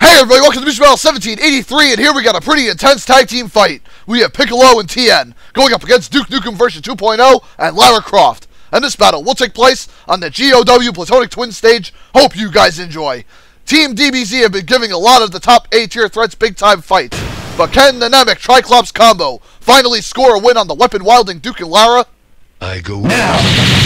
Hey everybody, welcome to Mugen Battle 1783, and here we got a pretty intense tag team fight. We have Piccolo and Tien going up against Duke Nukem version 2.0 and Lara Croft. And this battle will take place on the GOW Platonic Twins Stage. Hope you guys enjoy. Team DBZ have been giving a lot of the top A-tier threats big-time fights, but can the Namek Triclops combo finally score a win on the weapon-wielding Duke and Lara? I go now.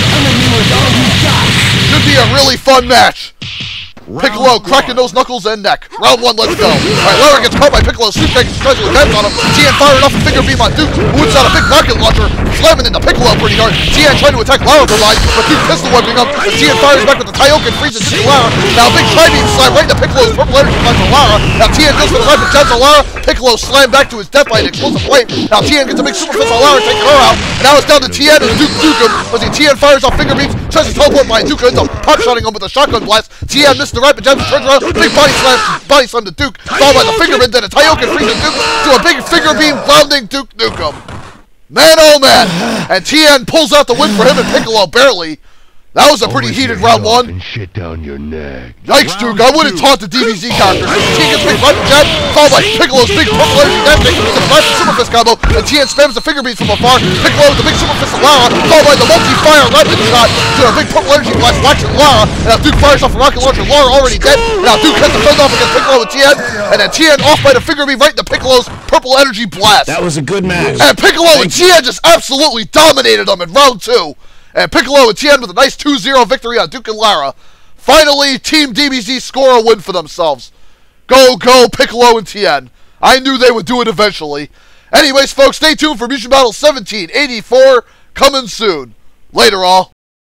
Should be a really fun match. Piccolo cracking those knuckles and neck. Round one, let's go. Alright, Lara gets caught by Piccolo's sweep kick, tries to advance on him. Tien firing off a finger beam on Duke, who whips out a big rocket launcher, slamming into Piccolo pretty hard. Tien trying to attack Lara for line, but Duke pistol whipping up, and Tien fires back with the Taioken, freezes into Lara. Now a big tri-beam slam right into Piccolo's purple energy flash for Lara. Now Tien goes for the rapid jabs on Lara. Piccolo slammed back to his death by an explosive flame. Now Tien gets a big super fist on Lara, taking her out. And now it's down to Tien and Duke Nukem. Let's see, Tien fires off finger beams, tries to teleport by Duke, ends up pop-shotting him with a shotgun blast. Tien missed the rapid jabs, turns around, big body slam to Duke, followed by the finger beam, then a Taioken freezes Duke to a big finger beam grounding Duke Nukem. Man, oh man! And Tien pulls out the win for him and Piccolo barely. That was a pretty heated round one. And shit down your neck. Yikes, Duke, I wouldn't taunt the DBZ characters. Tien gets a big rapid jab, followed by Piccolo's big purple energy dash kick with a rapid super fist combo, and Tien spams the finger beams from afar. Piccolo with the big super fist of Lara, followed by the multi-fire rapid shot to a big purple energy blast waxing Lara. And now Duke fires off a rocket launcher, Lara already dead. Now Duke has to fend off against Piccolo and Tien, and then Tien off by the finger beam right into Piccolo's purple energy blast. That was a good match. And Piccolo and Tien just absolutely dominated them in round two. And Piccolo and Tien with a nice 2-0 victory on Duke and Lara. Finally, Team DBZ score a win for themselves. Go, Piccolo and Tien. I knew they would do it eventually. Anyways, folks, stay tuned for Mugen Battle 1784 coming soon. Later, all.